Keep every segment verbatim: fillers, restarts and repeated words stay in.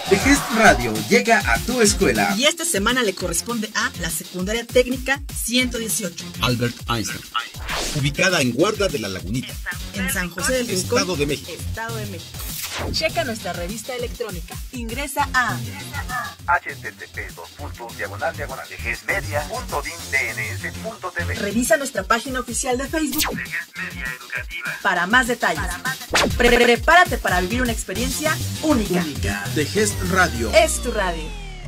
The Gest Radio llega a tu escuela. Y esta semana le corresponde a la Secundaria Técnica ciento dieciocho. Albert Einstein. Ubicada en Guarda de la Lagunita. En San José del Rincón, Estado de México. Estado de México. Checa nuestra revista electrónica. Ingresa a h t t p dos puntos diagonal diagonal de gesmedia punto din d n s punto t v. Revisa nuestra página oficial de Facebook de Gesmedia Educativa para más detalles. Pre Prepárate para vivir una experiencia única. Única. The Gest Radio. Es tu radio.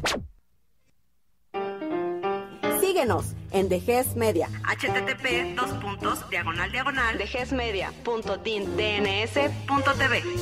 Síguenos en The Gest Media. h t t p dos puntos diagonal diagonal de gesmedia punto din d n s punto t v.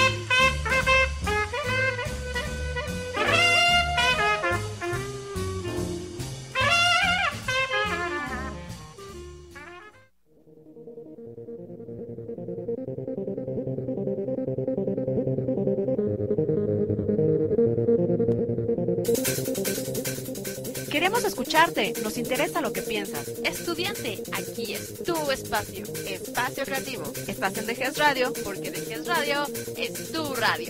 Queremos escucharte, nos interesa lo que piensas. Estudiante, aquí es tu espacio, espacio creativo, espacio en The Gest Radio, porque The Gest Radio es tu radio.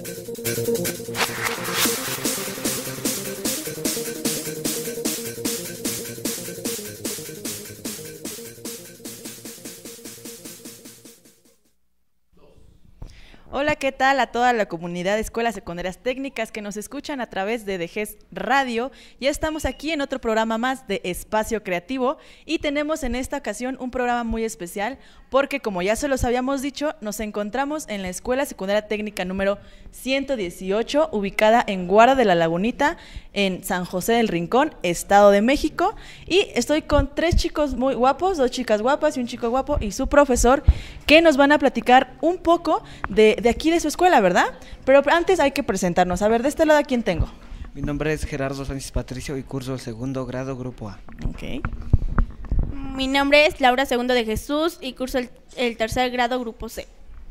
Hola, ¿qué tal a toda la comunidad de escuelas secundarias técnicas que nos escuchan a través de The Gest Radio? Ya estamos aquí en otro programa más de Espacio Creativo y tenemos en esta ocasión un programa muy especial porque, como ya se los habíamos dicho, nos encontramos en la Escuela Secundaria Técnica número ciento dieciocho, ubicada en Guarda de la Lagunita, en San José del Rincón, Estado de México, y estoy con tres chicos muy guapos, dos chicas guapas y un chico guapo y su profesor, que nos van a platicar un poco de, de aquí de su escuela, ¿verdad? Pero antes hay que presentarnos. A ver, de este lado, ¿a quién tengo? Mi nombre es Gerardo Sánchez Patricio y curso el segundo grado, Grupo A. Ok. Mi nombre es Laura Segundo de Jesús y curso el, el tercer grado, Grupo C.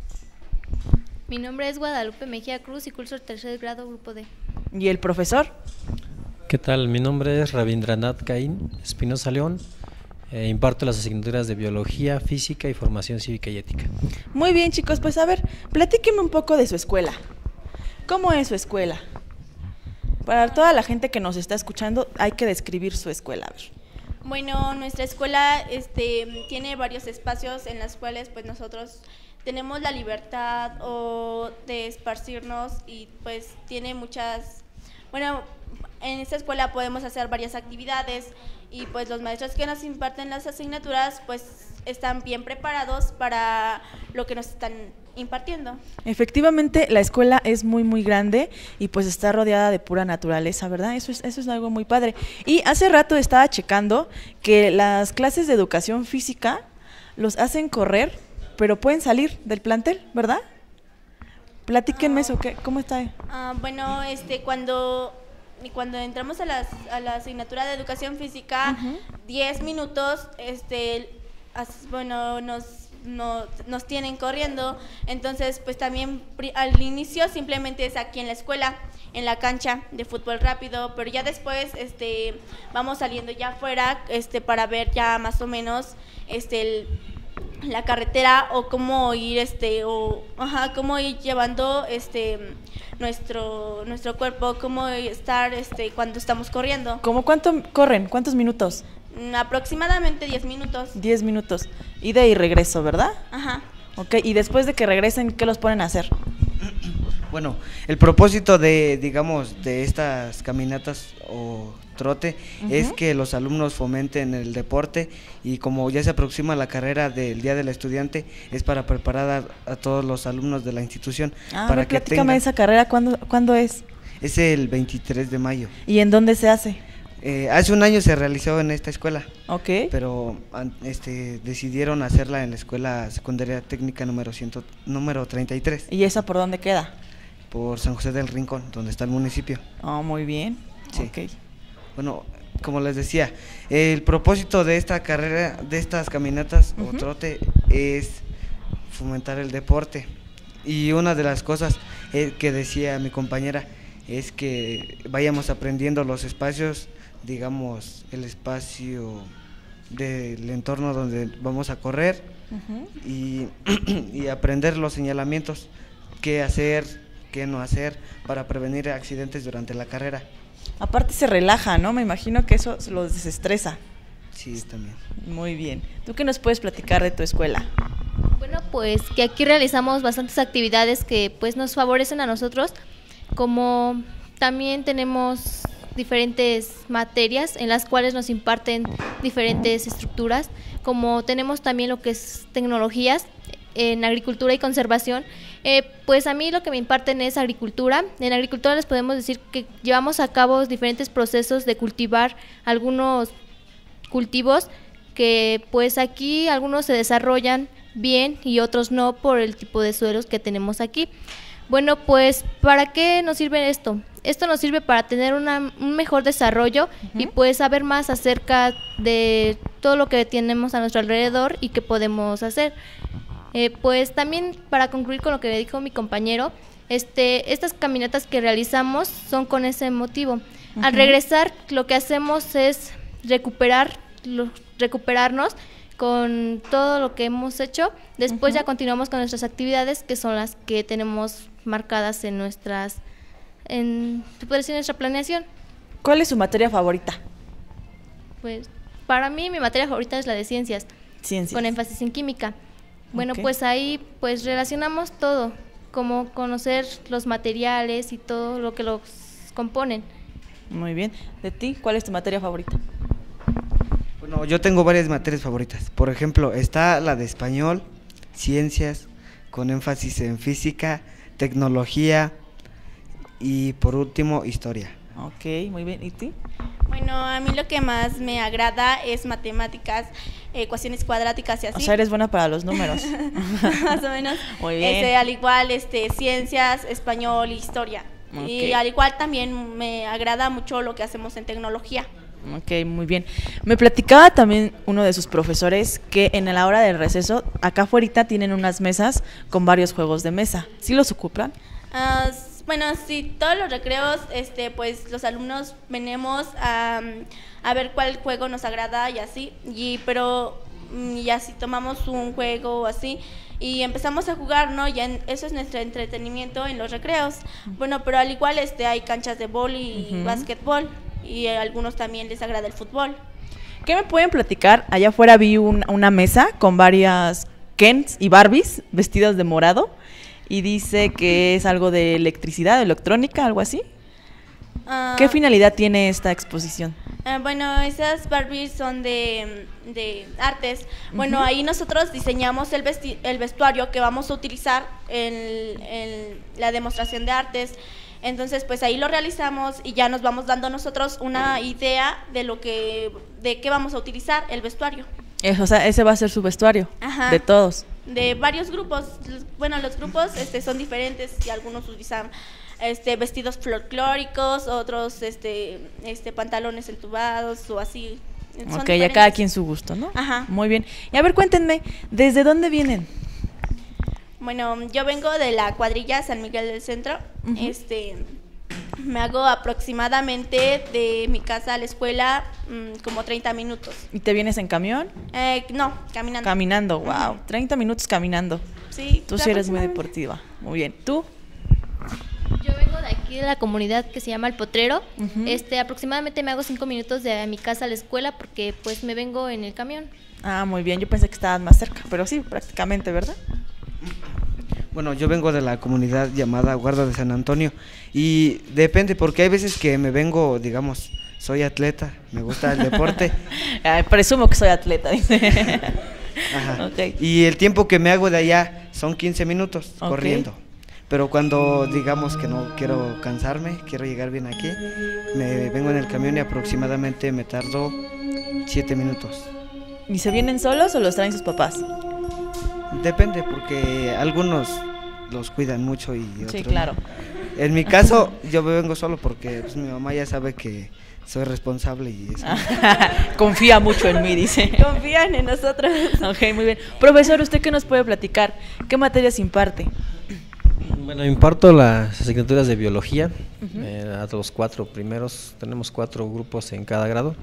Mi nombre es Guadalupe Mejía Cruz y curso el tercer grado, Grupo D. ¿Y el profesor? ¿Qué tal? Mi nombre es Rabindranath Caín Espinosa León. Eh, imparto las asignaturas de Biología, Física y Formación Cívica y Ética. Muy bien, chicos, pues a ver, platíquenme un poco de su escuela. ¿Cómo es su escuela? Para toda la gente que nos está escuchando, hay que describir su escuela. A ver. Bueno, nuestra escuela este, tiene varios espacios en los cuales pues nosotros tenemos la libertad o de esparcirnos y pues tiene muchas, bueno, en esta escuela podemos hacer varias actividades y pues los maestros que nos imparten las asignaturas pues están bien preparados para lo que nos están impartiendo. Efectivamente, la escuela es muy muy grande y pues está rodeada de pura naturaleza, ¿verdad? Eso es, eso es algo muy padre. Y hace rato estaba checando que las clases de educación física los hacen correr, pero pueden salir del plantel, ¿verdad? Platíquenme uh, eso, ¿qué? ¿Cómo está? Uh, bueno, este, cuando... Y cuando entramos a, las, a la asignatura de educación física, diez uh-huh. minutos, este, as, bueno, nos, no, nos tienen corriendo, entonces pues también al inicio simplemente es aquí en la escuela, en la cancha de fútbol rápido, pero ya después este, vamos saliendo ya afuera este, para ver ya más o menos este, el, la carretera o cómo ir, este, o, ajá, cómo ir llevando este... nuestro nuestro cuerpo, cómo estar este cuando estamos corriendo. ¿Cómo cuánto corren? ¿Cuántos minutos? Mm, aproximadamente diez minutos. diez minutos. Ida y regreso, ¿verdad? Ajá. Ok, y después de que regresen, ¿qué los ponen a hacer? Bueno, el propósito de, digamos, de estas caminatas o trote uh-huh. es que los alumnos fomenten el deporte y como ya se aproxima la carrera del Día del Estudiante, es para preparar a, a todos los alumnos de la institución. Ah, para ver, que platícame tengan... esa carrera, ¿cuándo, ¿cuándo es? Es el veintitrés de mayo. ¿Y en dónde se hace? Eh, hace un año se realizó en esta escuela. Ok. Pero este, decidieron hacerla en la Escuela Secundaria Técnica número, cien, número treinta y tres. ¿Y esa por dónde queda? Por San José del Rincón, donde está el municipio. Oh, muy bien. Sí. Okay. Bueno, como les decía, el propósito de esta carrera, de estas caminatas uh-huh. o trote es fomentar el deporte. Y una de las cosas eh, que decía mi compañera es que vayamos aprendiendo los espacios, digamos, el espacio del entorno donde vamos a correr uh-huh. y, y aprender los señalamientos, qué hacer, qué no hacer para prevenir accidentes durante la carrera. Aparte se relaja, ¿no? Me imagino que eso los desestresa. Sí, también. Muy bien. ¿Tú qué nos puedes platicar de tu escuela? Bueno, pues que aquí realizamos bastantes actividades que pues nos favorecen a nosotros, como también tenemos diferentes materias en las cuales nos imparten diferentes estructuras, como tenemos también lo que es tecnologías en agricultura y conservación. Eh, pues a mí lo que me imparten es agricultura. En agricultura les podemos decir que llevamos a cabo diferentes procesos de cultivar algunos cultivos que pues aquí algunos se desarrollan bien y otros no por el tipo de suelos que tenemos aquí. Bueno, pues ¿para qué nos sirve esto? Esto nos sirve para tener una, un mejor desarrollo uh-huh. y pues saber más acerca de todo lo que tenemos a nuestro alrededor y qué podemos hacer. Eh, pues también para concluir con lo que dijo mi compañero, este, estas caminatas que realizamos son con ese motivo. Uh-huh. Al regresar lo que hacemos es recuperar, lo, recuperarnos con todo lo que hemos hecho. Después uh-huh. ya continuamos con nuestras actividades, que son las que tenemos marcadas en nuestras, en, se puede decir, nuestra planeación. ¿Cuál es su materia favorita? Pues para mí mi materia favorita es la de ciencias, ciencias. Con énfasis en química. Bueno, okay. pues ahí pues relacionamos todo, como conocer los materiales y todo lo que los componen. Muy bien. ¿De ti? ¿Cuál es tu materia favorita? Bueno, yo tengo varias materias favoritas. Por ejemplo, está la de español, ciencias, con énfasis en física, tecnología y por último, historia. Ok, muy bien. ¿Y tú? Bueno, a mí lo que más me agrada es matemáticas, ecuaciones cuadráticas y así. O sea, eres buena para los números. Más o menos. Muy bien. Este, al igual, este, ciencias, español y historia. Okay. Y al igual también me agrada mucho lo que hacemos en tecnología. Ok, muy bien. Me platicaba también uno de sus profesores que en la hora del receso, acá afuera tienen unas mesas con varios juegos de mesa. ¿Sí los ocupan? Uh, bueno, sí, todos los recreos, este, pues los alumnos venimos a, a ver cuál juego nos agrada y así, y pero y así tomamos un juego así y empezamos a jugar, ¿no? Ya en, eso es nuestro entretenimiento en los recreos. Bueno, pero al igual este hay canchas de vóley y uh-huh. básquetbol, y a algunos también les agrada el fútbol. ¿Qué me pueden platicar? Allá afuera vi un, una mesa con varias Kens y Barbies vestidas de morado y dice que es algo de electricidad, electrónica, algo así. Uh, ¿Qué finalidad tiene esta exposición? Uh, bueno, esas Barbies son de, de artes. Bueno, uh-huh. ahí nosotros diseñamos el, vesti el vestuario que vamos a utilizar en, en la demostración de artes. Entonces, pues ahí lo realizamos y ya nos vamos dando nosotros una idea de lo que, de qué vamos a utilizar el vestuario. Eso, o sea, ese va a ser su vestuario. Ajá. De todos. De varios grupos. Bueno, los grupos este, son diferentes y algunos utilizan este, vestidos folclóricos, otros este, este, pantalones entubados o así. Son ok, ya cada quien su gusto, ¿no? Ajá. Muy bien. Y a ver, cuéntenme, ¿desde dónde vienen? Bueno, yo vengo de la cuadrilla San Miguel del Centro. Uh-huh. Este, me hago aproximadamente de mi casa a la escuela mmm, como treinta minutos. ¿Y te vienes en camión? Eh, no, caminando. Caminando, wow, uh-huh. treinta minutos caminando. Sí. Tú sí eres muy deportiva. Muy bien. ¿Tú? Yo vengo de aquí de la comunidad que se llama El Potrero. Uh-huh. Este, aproximadamente me hago cinco minutos de mi casa a la escuela porque pues me vengo en el camión. Ah, muy bien. Yo pensé que estabas más cerca, pero sí, prácticamente, ¿verdad? Bueno, yo vengo de la comunidad llamada Guarda de San Antonio y depende porque hay veces que me vengo, digamos, soy atleta, me gusta el deporte. Ay, presumo que soy atleta, dice. Ajá. Okay. Y el tiempo que me hago de allá son quince minutos okay. corriendo. Pero cuando digamos que no quiero cansarme, quiero llegar bien aquí, me vengo en el camión y aproximadamente me tardo siete minutos. ¿Y se vienen solos o los traen sus papás? Depende, porque algunos los cuidan mucho y otros sí, claro. No. En mi caso, yo me vengo solo porque pues, mi mamá ya sabe que soy responsable y eso. Confía mucho en mí, dice. Confían en nosotros. Ok, muy bien. Profesor, ¿usted qué nos puede platicar? ¿Qué materias imparte? Bueno, imparto las asignaturas de biología uh-huh. eh, a los cuatro primeros. Tenemos cuatro grupos en cada grado.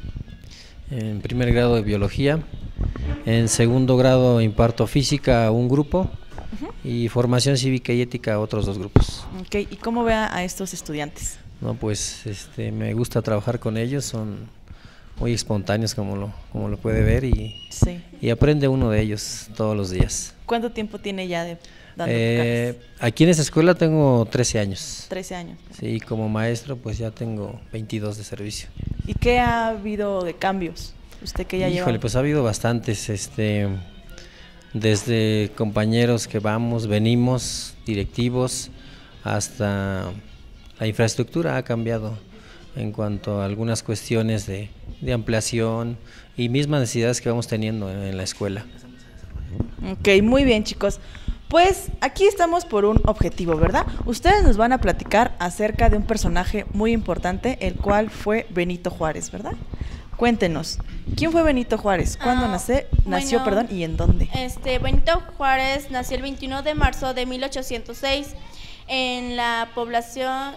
En primer grado de biología. En segundo grado imparto física a un grupo uh-huh. y formación cívica y ética otros dos grupos. Ok, ¿y cómo ve a, a estos estudiantes? No, pues este, me gusta trabajar con ellos, son muy espontáneos como lo, como lo puede ver y, sí. y aprende uno de ellos todos los días. ¿Cuánto tiempo tiene ya de dando eh, Aquí en esta escuela tengo trece años. trece años. Sí, como maestro pues ya tengo veintidós de servicio. ¿Y qué ha habido de cambios? Usted que ya lleva. Híjole, pues ha habido bastantes, este, desde compañeros que vamos, venimos, directivos, hasta la infraestructura ha cambiado en cuanto a algunas cuestiones de, de ampliación y mismas necesidades que vamos teniendo en, en la escuela. Ok, muy bien, chicos. Pues aquí estamos por un objetivo, ¿verdad? Ustedes nos van a platicar acerca de un personaje muy importante, el cual fue Benito Juárez, ¿verdad? Cuéntenos, ¿quién fue Benito Juárez? ¿Cuándo Ah, nace, nació bueno, perdón, y en dónde? Este, Benito Juárez nació el veintiuno de marzo de mil ochocientos seis en la población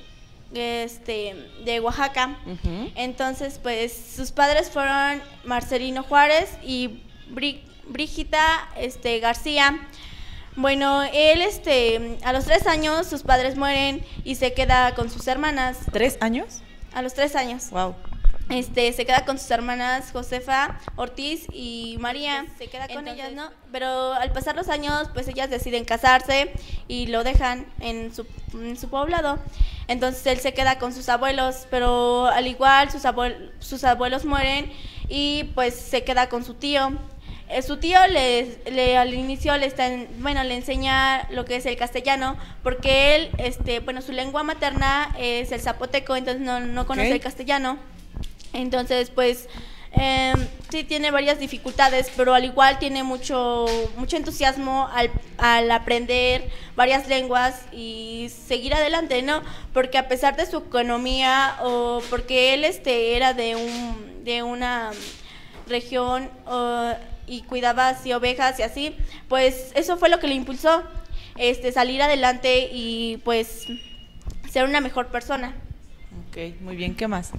este, de Oaxaca. Uh-huh. Entonces, pues, sus padres fueron Marcelino Juárez y Brí- Brígida este, García. Bueno, él, este, a los tres años, sus padres mueren y se queda con sus hermanas. ¿Tres años? A los tres años. Wow. Este, se queda con sus hermanas Josefa, Ortiz y María. Se queda con Entonces, ellas, ¿no? Pero al pasar los años, pues ellas deciden casarse y lo dejan en su, en su poblado. Entonces él se queda con sus abuelos, pero al igual sus, abuel sus abuelos mueren y pues se queda con su tío. Eh, su tío le, le al inicio le está en, bueno le enseña lo que es el castellano, porque él este bueno su lengua materna es el zapoteco, entonces no, no conoce okay. el castellano. Entonces pues eh, sí tiene varias dificultades, pero al igual tiene mucho mucho entusiasmo al, al aprender varias lenguas y seguir adelante, ¿no? Porque a pesar de su economía o porque él este era de un de una región uh, y cuidaba así ovejas y así, pues eso fue lo que le impulsó este salir adelante y pues ser una mejor persona. Ok, muy bien, ¿qué más?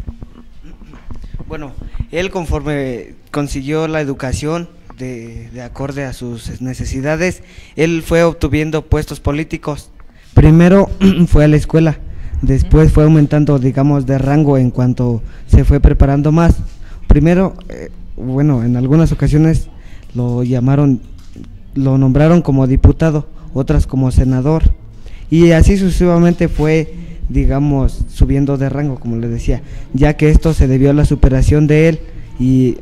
Bueno, él conforme consiguió la educación de, de acorde a sus necesidades, él fue obtuviendo puestos políticos. Primero fue a la escuela, después fue aumentando, digamos, de rango en cuanto se fue preparando más. Primero, eh, bueno, en algunas ocasiones lo llamaron, lo nombraron como diputado, otras como senador, y así sucesivamente fue, digamos, subiendo de rango, como les decía, ya que esto se debió a la superación de él y,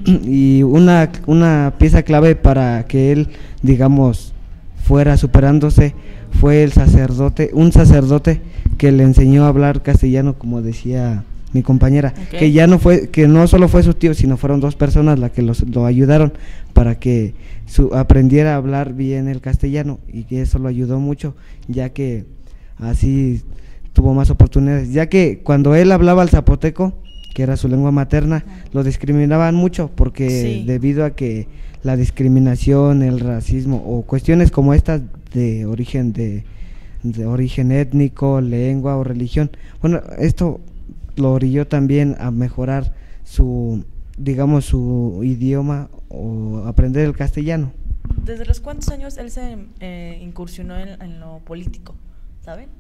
y una, una pieza clave para que él, digamos, fuera superándose fue el sacerdote, un sacerdote que le enseñó a hablar castellano, como decía mi compañera, okay. que ya no fue, que no solo fue su tío, sino fueron dos personas las que los, lo ayudaron para que su, aprendiera a hablar bien el castellano, y que eso lo ayudó mucho, ya que así tuvo más oportunidades, ya que cuando él hablaba el zapoteco, que era su lengua materna, lo discriminaban mucho, porque sí. debido a que la discriminación, el racismo o cuestiones como estas de origen de, de origen étnico, lengua o religión, bueno, esto lo orilló también a mejorar su, digamos, su idioma o aprender el castellano. ¿Desde los cuántos años él se eh, incursionó en, en lo político? ¿Saben?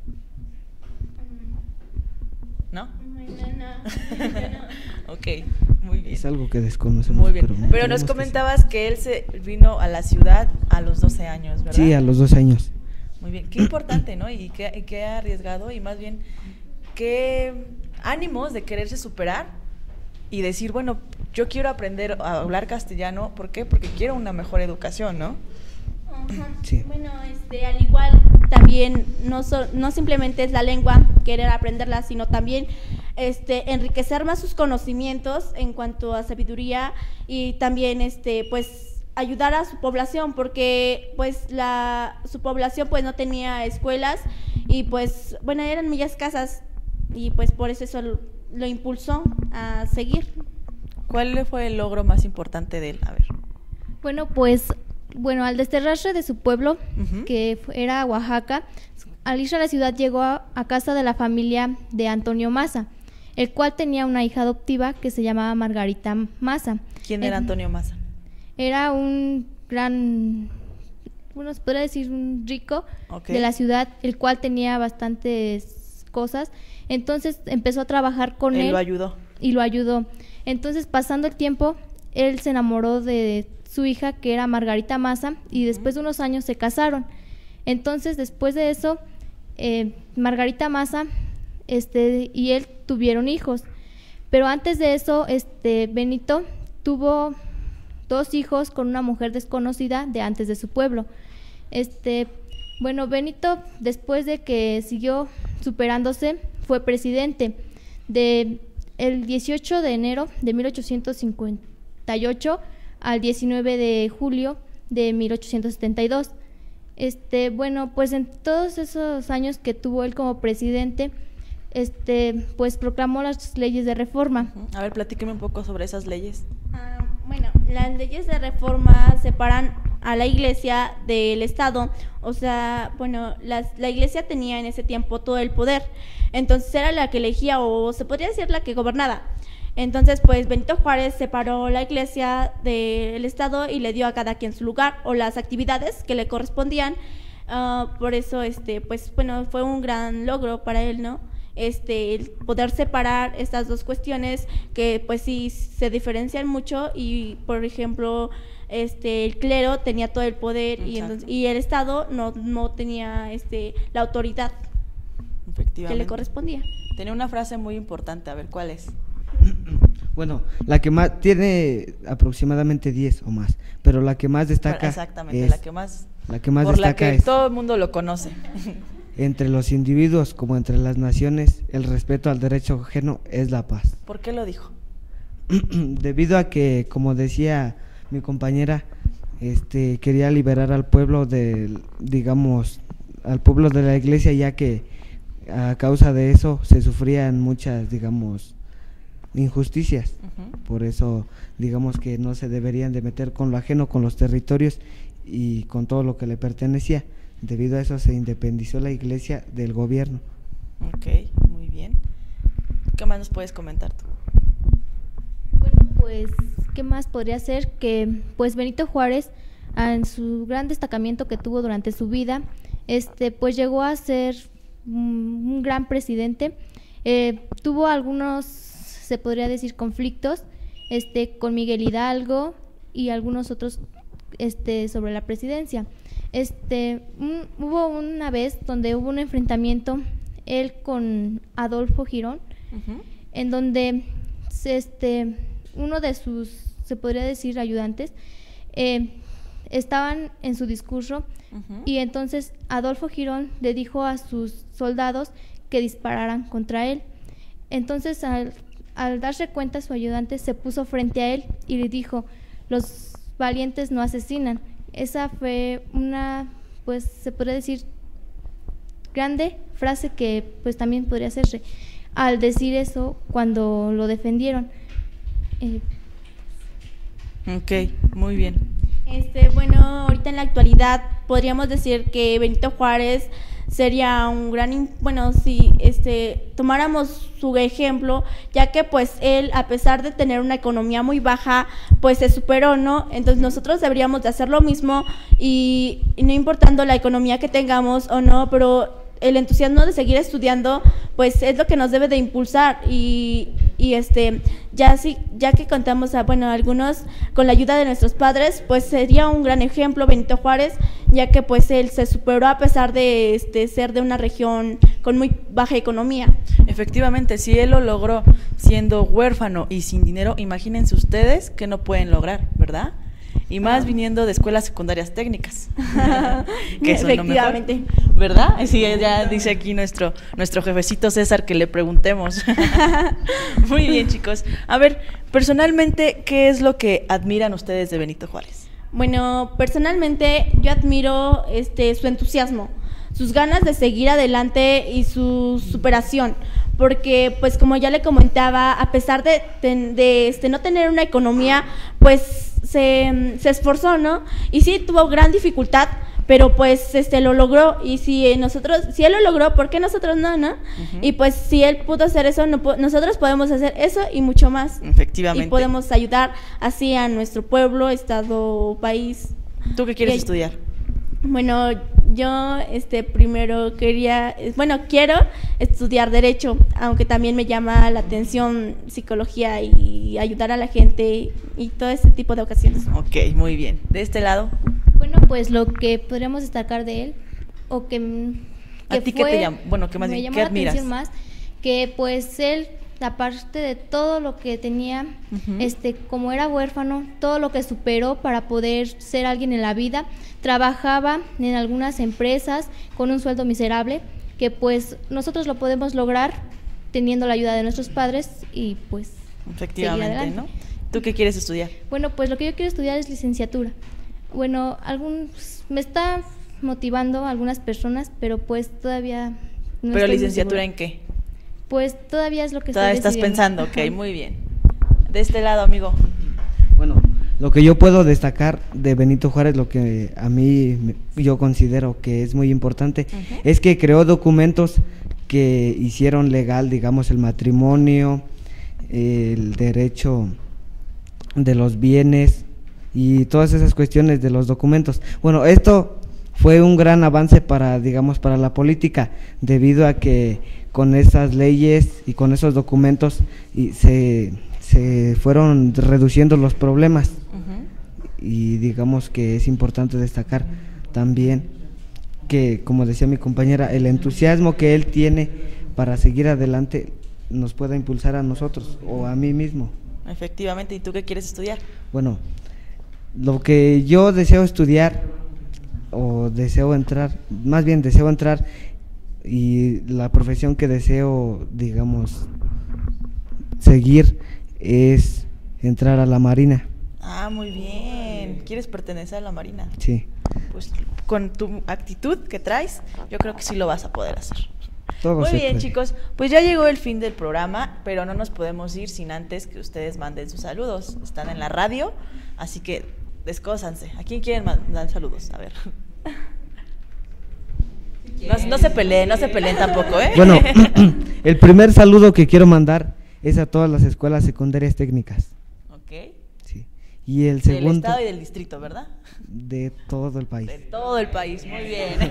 ¿No? No, no, no. Ok, muy bien. Es algo que desconocemos. Muy bien, pero, pero nos comentabas que, que él se vino a la ciudad a los doce años, ¿verdad? Sí, a los doce años. Muy bien, qué importante, ¿no? Y qué, y qué arriesgado, y más bien, qué ánimos de quererse superar y decir, bueno, yo quiero aprender a hablar castellano, ¿por qué? Porque quiero una mejor educación, ¿no? Uh-huh. Sí. Bueno, este, al igual también no, so, no simplemente es la lengua, querer aprenderla, sino también este, enriquecer más sus conocimientos en cuanto a sabiduría, y también este, pues ayudar a su población, porque pues la su población pues no tenía escuelas y pues bueno, eran muy escasas, y pues por eso eso lo, lo impulsó a seguir. ¿Cuál fue el logro más importante de él? A ver. Bueno, pues bueno, al desterrarse de su pueblo, uh-huh. que era Oaxaca, al ir a la ciudad llegó a, a casa de la familia de Antonio Maza, el cual tenía una hija adoptiva que se llamaba Margarita Maza. ¿Quién era eh, Antonio Maza? Era un gran bueno, se podría decir un rico Okay. de la ciudad, el cual tenía bastantes cosas. Entonces empezó a trabajar con él. Él lo ayudó. Y lo ayudó. Entonces, pasando el tiempo, él se enamoró de su hija, que era Margarita Maza, y después de unos años se casaron. Entonces, después de eso, eh, Margarita Maza este, y él tuvieron hijos. Pero antes de eso, este, Benito tuvo dos hijos con una mujer desconocida de antes de su pueblo. Este, bueno, Benito, después de que siguió superándose, fue presidente de el dieciocho de enero de mil ochocientos cincuenta y ocho al diecinueve de julio de mil ochocientos setenta y dos. Este, bueno, pues en todos esos años que tuvo él como presidente, este, pues proclamó las leyes de reforma. A ver, platíqueme un poco sobre esas leyes. Ah, bueno, las leyes de reforma separan a la iglesia del Estado. O sea, bueno, las, la iglesia tenía en ese tiempo todo el poder, entonces era la que elegía, o se podría decir la que gobernaba. Entonces, pues Benito Juárez separó la iglesia del Estado y le dio a cada quien su lugar o las actividades que le correspondían. Uh, por eso, este, pues bueno, fue un gran logro para él, ¿no? Este, el poder separar estas dos cuestiones que, pues sí, se diferencian mucho. Y, por ejemplo, este, el clero tenía todo el poder y, entonces, y el Estado no, no tenía, este, la autoridad que le correspondía. Tenía una frase muy importante, a ver, ¿cuál es? Bueno, la que más tiene aproximadamente diez o más, pero la que más destaca exactamente, es, la que más, la que más por destaca la que es, todo el mundo lo conoce. entre los individuos como entre las naciones, el respeto al derecho ajeno es la paz. ¿Por qué lo dijo? Debido a que, como decía mi compañera, este quería liberar al pueblo del, digamos, al pueblo de la iglesia, ya que a causa de eso se sufrían muchas, digamos, injusticias. Uh-huh. Por eso, digamos que no se deberían de meter con lo ajeno, con los territorios y con todo lo que le pertenecía. Debido a eso se independizó la iglesia del gobierno. Ok, muy bien. ¿Qué más nos puedes comentar tú? Bueno, pues, ¿qué más podría ser? Que, pues, Benito Juárez, en su gran destacamiento que tuvo durante su vida, este, pues llegó a ser un, un gran presidente. Eh, tuvo algunos, se podría decir, conflictos, este, con Miguel Hidalgo y algunos otros, este, sobre la presidencia. Este, un, hubo una vez donde hubo un enfrentamiento él con Adolfo Girón, uh-huh. en donde este, uno de sus, se podría decir, ayudantes, eh, estaban en su discurso, uh-huh. y entonces Adolfo Girón le dijo a sus soldados que dispararan contra él. Entonces, al, al darse cuenta, su ayudante se puso frente a él y le dijo: los valientes no asesinan. Esa fue una, pues se podría decir, grande frase que pues también podría hacerse al decir eso cuando lo defendieron. Eh. Ok, muy bien. Este, bueno, ahorita en la actualidad podríamos decir que Benito Juárez sería un gran, bueno, si este tomáramos su ejemplo, ya que pues él, a pesar de tener una economía muy baja, pues se superó, ¿no? Entonces nosotros deberíamos de hacer lo mismo y, y no importando la economía que tengamos o no, pero el entusiasmo de seguir estudiando, pues es lo que nos debe de impulsar y, y este, ya sí, ya que contamos a, bueno, algunos con la ayuda de nuestros padres, pues sería un gran ejemplo Benito Juárez, ya que pues él se superó a pesar de este, ser de una región con muy baja economía. Efectivamente, si él lo logró siendo huérfano y sin dinero, imagínense ustedes que no pueden lograr, ¿verdad? Y más viniendo de escuelas secundarias técnicas. Que eso efectivamente. Es lo mejor, ¿verdad? Sí, ya dice aquí nuestro, nuestro jefecito César que le preguntemos. Muy bien, chicos. A ver, personalmente, ¿qué es lo que admiran ustedes de Benito Juárez? Bueno, personalmente yo admiro este su entusiasmo, sus ganas de seguir adelante y su superación, porque pues como ya le comentaba, a pesar de, de, de este, no tener una economía, pues se, se esforzó, ¿no? Y sí tuvo gran dificultad, pero pues este lo logró, y si nosotros, si él lo logró, ¿por qué nosotros no, no? Uh-huh. Y pues si él pudo hacer eso, no, nosotros podemos hacer eso y mucho más. Efectivamente. Y podemos ayudar así a nuestro pueblo, estado, país. ¿Tú qué quieres y, estudiar? Bueno, yo este primero quería, bueno, quiero estudiar Derecho, aunque también me llama la atención psicología y ayudar a la gente y todo ese tipo de ocasiones. Ok, muy bien. ¿De este lado? Bueno, pues lo que podríamos destacar de él, o que, que ¿A ti qué te llama? Bueno, ¿qué más bien? ¿Qué admiras? Me llamó la atención más que pues él, aparte de todo lo que tenía, uh-huh. este, como era huérfano, todo lo que superó para poder ser alguien en la vida, trabajaba en algunas empresas con un sueldo miserable, que pues nosotros lo podemos lograr teniendo la ayuda de nuestros padres y pues efectivamente, ¿no? ¿Tú qué quieres estudiar? Bueno, pues lo que yo quiero estudiar es licenciatura. Bueno, algún, me está motivando algunas personas, pero pues todavía no. ¿Pero licenciatura en qué? Pues todavía es lo que todavía estoy estás pensando, ok, muy bien. De este lado, amigo. Bueno, lo que yo puedo destacar de Benito Juárez, lo que a mí yo considero que es muy importante, uh-huh. es que creó documentos que hicieron legal, digamos, el matrimonio, el derecho de los bienes y todas esas cuestiones de los documentos. Bueno, esto fue un gran avance para, digamos, para la política, debido a que con esas leyes y con esos documentos y se, se fueron reduciendo los problemas. Uh-huh. Y digamos que es importante destacar también que, como decía mi compañera, el entusiasmo que él tiene para seguir adelante nos pueda impulsar a nosotros o a mí mismo. Efectivamente. ¿Y tú qué quieres estudiar? Bueno, lo que yo deseo estudiar o deseo entrar, más bien deseo entrar y la profesión que deseo, digamos, seguir es entrar a la Marina. Ah, muy bien. ¿Quieres pertenecer a la Marina? Sí. Pues con tu actitud que traes, yo creo que sí lo vas a poder hacer. Todo muy bien, puede. Chicos, pues ya llegó el fin del programa, pero no nos podemos ir sin antes que ustedes manden sus saludos. Están en la radio, así que descósanse. ¿A quién quieren mandar saludos? A ver. No, no se peleen, no se peleen tampoco, ¿eh? Bueno, el primer saludo que quiero mandar es a todas las escuelas secundarias técnicas. Ok. Sí. Y el segundo. Del estado y del distrito, ¿verdad? De todo el país. De todo el país, muy bien.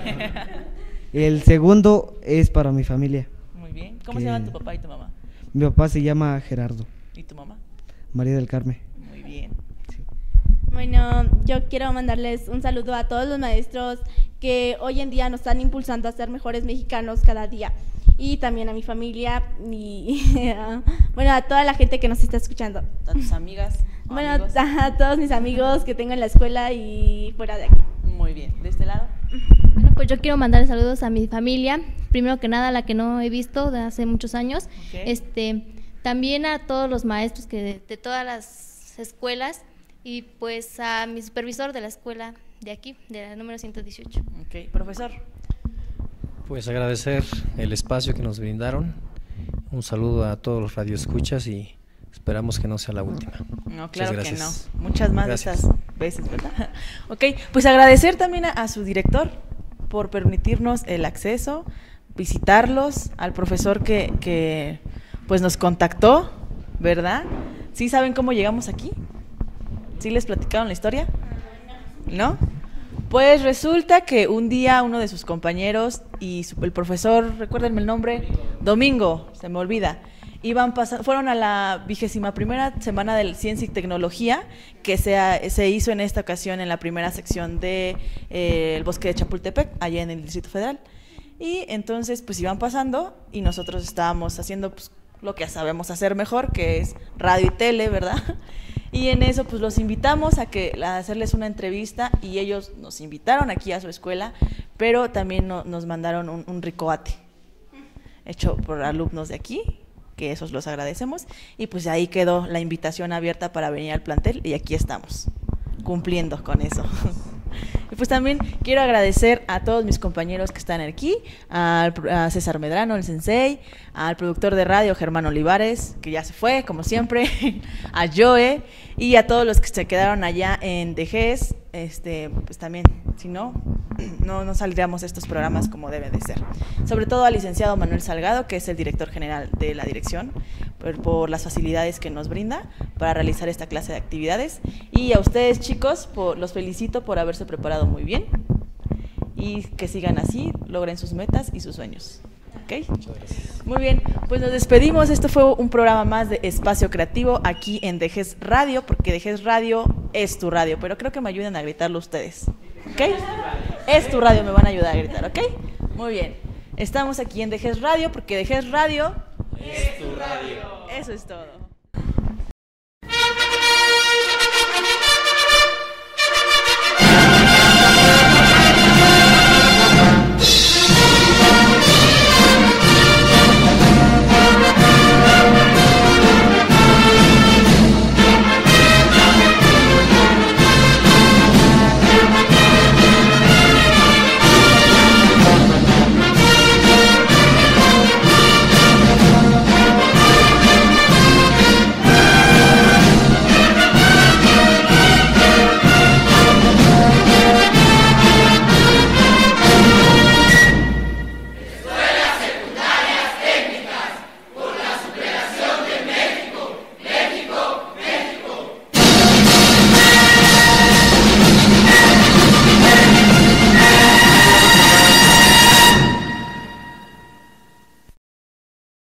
El segundo es para mi familia. Muy bien. ¿Cómo se llaman tu papá y tu mamá? Mi papá se llama Gerardo. ¿Y tu mamá? María del Carmen. Muy bien. Sí. Bueno, yo quiero mandarles un saludo a todos los maestros que hoy en día nos están impulsando a ser mejores mexicanos cada día. Y también a mi familia y bueno, a toda la gente que nos está escuchando. A tus amigas. Bueno, amigos. A todos mis amigos que tengo en la escuela y fuera de aquí. Muy bien. ¿De este lado? Bueno, pues yo quiero mandar saludos a mi familia, primero que nada a la que no he visto de hace muchos años, okay. este, también a todos los maestros que de, de todas las escuelas y pues a mi supervisor de la escuela de aquí, de la número ciento dieciocho. Ok, profesor. Pues agradecer el espacio que nos brindaron, un saludo a todos los radioescuchas y esperamos que no sea la última. No, claro Muchas que no. gracias. Muchas más Gracias. de esas veces, ¿verdad? Ok, pues agradecer también a, a su director por permitirnos el acceso, visitarlos, al profesor que, que pues nos contactó, ¿verdad? ¿Sí saben cómo llegamos aquí? ¿Sí les platicaron la historia? ¿No? Pues resulta que un día uno de sus compañeros y su, el profesor, recuérdenme el nombre, Domingo, se me olvida, iban pasando, fueron a la vigésima primera semana de Ciencia y Tecnología que se, se hizo en esta ocasión en la primera sección de eh, el bosque de Chapultepec, allá en el Distrito Federal. Y entonces pues iban pasando y nosotros estábamos haciendo pues, lo que sabemos hacer mejor, que es radio y tele, ¿verdad? Y en eso pues los invitamos a que a hacerles una entrevista y ellos nos invitaron aquí a su escuela, pero también no, nos mandaron un, un ricoate hecho por alumnos de aquí, que esos los agradecemos, y pues ahí quedó la invitación abierta para venir al plantel y aquí estamos, cumpliendo con eso. Y pues también quiero agradecer a todos mis compañeros que están aquí, a, a César Medrano, el sensei, al productor de radio Germán Olivares, que ya se fue, como siempre, a Joe, y a todos los que se quedaron allá en D G E S, este, pues también, si no, no, no saldríamos estos programas como debe de ser. Sobre todo al licenciado Manuel Salgado, que es el director general de la dirección, por, por las facilidades que nos brinda para realizar esta clase de actividades. Y a ustedes, chicos, por, los felicito por haberse preparado muy bien. y que sigan así, logren sus metas y sus sueños. ¿Ok? Muy bien, pues nos despedimos. Esto fue un programa más de Espacio Creativo aquí en D G E S Radio, porque D G E S Radio es tu radio, pero creo que me ayuden a gritarlo ustedes. ¿Ok? Es tu radio, me van a ayudar a gritar, ¿ok? Muy bien. Estamos aquí en D G E S Radio porque D G E S Radio es tu radio. Eso es todo.